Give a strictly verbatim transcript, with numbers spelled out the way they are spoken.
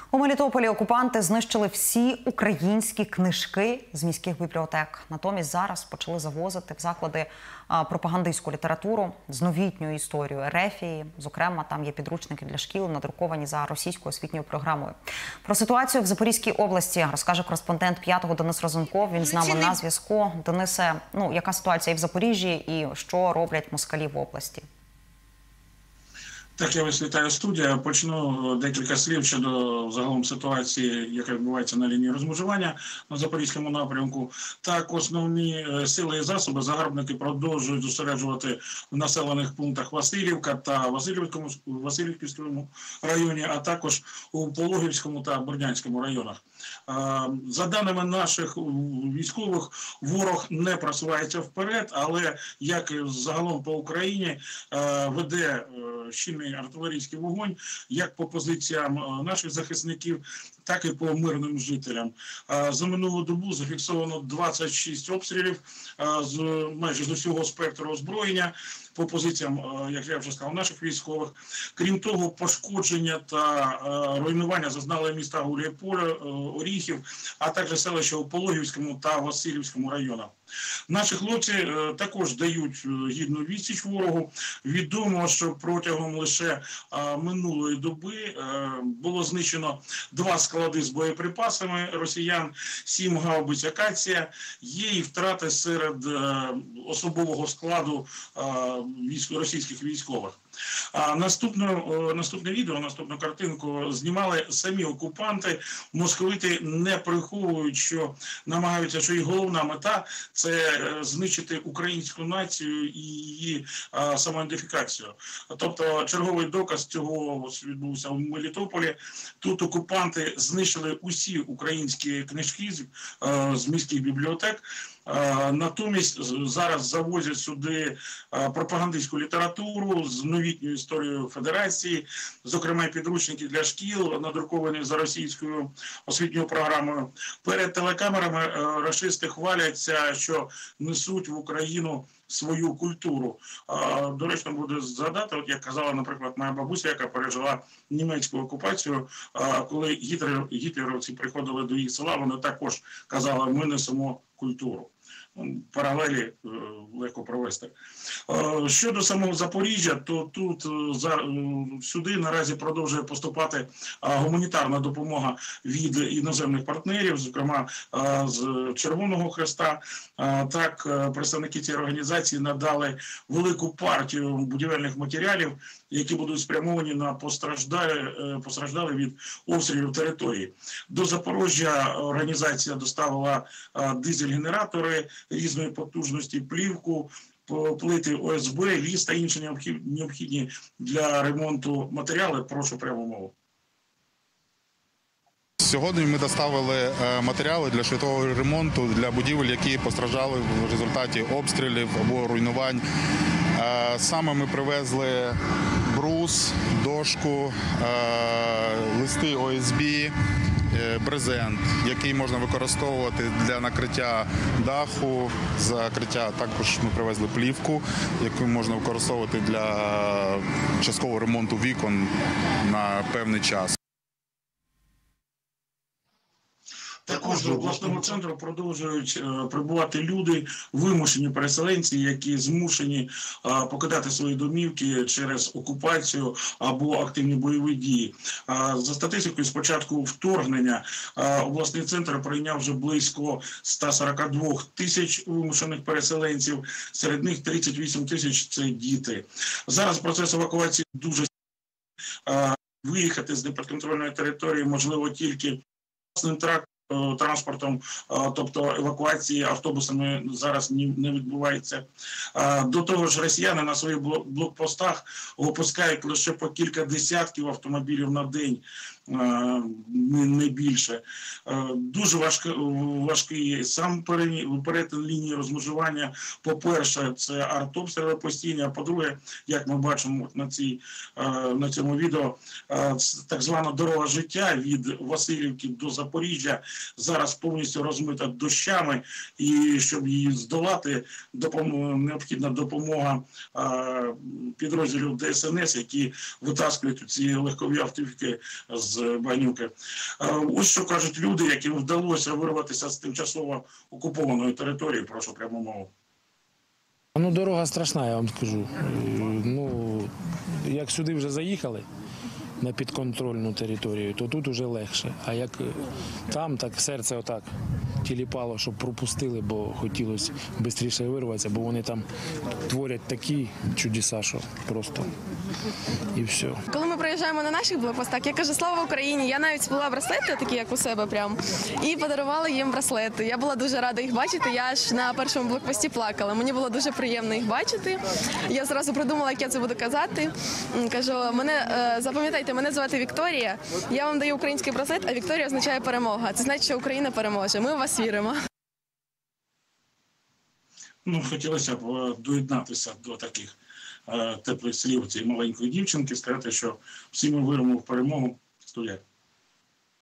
У Мелітополі окупанти знищили всі українські книжки з міських бібліотек. Натомість зараз почали завозити в заклади пропагандистську літературу з новітньою історією Ерефії. Зокрема, там є підручники для шкіл, надруковані за російською освітньою програмою. Про ситуацію в Запорізькій області розкаже кореспондент п'ятого Денис Розумков. Він з нами на зв'язку. Денисе, ну, яка ситуація і в Запоріжжі, і що роблять москалі в області? Так, я вас вітаю, студія. Почну декілька слів щодо загалом ситуації, яка відбувається на лінії розмежування на Запорізькому напрямку. Так, основні сили і засоби загарбники продовжують зосереджувати в населених пунктах Василівка та Василівському, Василівському районі, а також у Пологівському та Бердянському районах. За даними наших військових, ворог не просувається вперед, але, як і загалом по Україні, веде щільний артилерійський вогонь як по позиціям наших захисників, так і по мирним жителям. За минулу добу зафіксовано двадцять шість обстрілів з майже з усього спектру озброєння по позиціям, як я вже сказав, наших військових. Крім того, пошкодження та руйнування зазнали міста Гуляйполе, Оріхів, а також селища у Пологівському та Василівському районах. Наші хлопці також дають гідну відсіч ворогу. Відомо, що протягом лише минулої доби було знищено два склади з боєприпасами росіян, сім гаубиць «Акація». Є і втрати серед особового складу російських військових. А наступне, наступне відео, наступну картинку знімали самі окупанти. Московити не приховують, що намагаються, що їх головна мета – це знищити українську націю і її а, самоідентифікацію. Тобто черговий доказ цього відбувся в Мелітополі. Тут окупанти знищили усі українські книжки з, а, з міських бібліотек. Натомість зараз завозять сюди пропагандистську літературу з новітньою історією Федерації, зокрема підручники для шкіл, надруковані за російською освітньою програмою. Перед телекамерами рашисти хваляться, що несуть в Україну свою культуру. Доречно буде згадати, от як казала, наприклад, моя бабуся, яка пережила німецьку окупацію, коли гітлер, гітлерівці приходили до їх села, вони також казали, ми несемо культуру. Паралелі е, легко провести. Е, щодо самого Запоріжжя, то тут е, за, е, сюди наразі продовжує поступати е, гуманітарна допомога від іноземних партнерів, зокрема е, з Червоного Хреста. Е, так, е, представники цієї організації надали велику партію будівельних матеріалів, які будуть спрямовані на постраждалі, е, постраждалі від обстрілів території. До Запоріжжя організація доставила е, дизель-генератори різної потужності, плівку, плити О С Б, ліс та інші необхідні для ремонту матеріали. Прошу прямо мову. Сьогодні ми доставили матеріали для швидкого ремонту для будівель, які постраждали в результаті обстрілів або руйнувань. Саме ми привезли брус, дошку, листи О С Б, брезент, який можна використовувати для накриття даху, закриття. Також ми привезли плівку, яку можна використовувати для часткового ремонту вікон на певний час. Також до обласного центру продовжують прибувати люди, вимушені переселенці, які змушені покидати свої домівки через окупацію або активні бойові дії. За статистикою, з початку вторгнення обласний центр прийняв вже близько ста сорока двох тисяч вимушених переселенців, серед них тридцять вісім тисяч – це діти. Зараз процес евакуації дуже виїхати з непідконтрольної території можливо тільки власним трактом, транспортом, тобто евакуації автобусами зараз не відбувається. До того ж, росіяни на своїх блокпостах випускають лише по кілька десятків автомобілів на день, не більше. Дуже важкий, важкий сам перетин лінії розмежування. По-перше, це артобстріли постійні, а по-друге, як ми бачимо на, цій, на цьому відео, так звана дорога життя від Василівки до Запоріжжя зараз повністю розмита дощами, і щоб її здолати, допом... необхідна допомога підрозділів Д С Н С, які витаскують ці легкові автівки з з багнюки. Е, Ось що кажуть люди, яким вдалося вирватися з тимчасово окупованої території. Прошу пряму мову. Ну, дорога страшна, я вам скажу. Е, Ну, як сюди вже заїхали на підконтрольну територію, то тут вже легше. А як е, там, так серце отак тіліпало, щоб пропустили, бо хотілося швидше вирватися, бо вони там творять такі чудеса, що просто і все. Коли ми приїжджаємо на наших блокпостах, я кажу «Слава Україні!». Я навіть сплела браслети, такі як у себе прям, і подарувала їм браслети. Я була дуже рада їх бачити, я аж на першому блокпості плакала. Мені було дуже приємно їх бачити. Я зразу придумала, як я це буду казати. Кажу, мене, е, запам'ятайте, мене звати Вікторія, я вам даю український браслет, а Вікторія означає перемога. Це значить, що Україна переможе. Ми в вас віримо. Ну, хотілося б е, доєднатися до таких е, теплих слів цієї маленької дівчинки, сказати, що всі ми віримо в перемогу. Студія.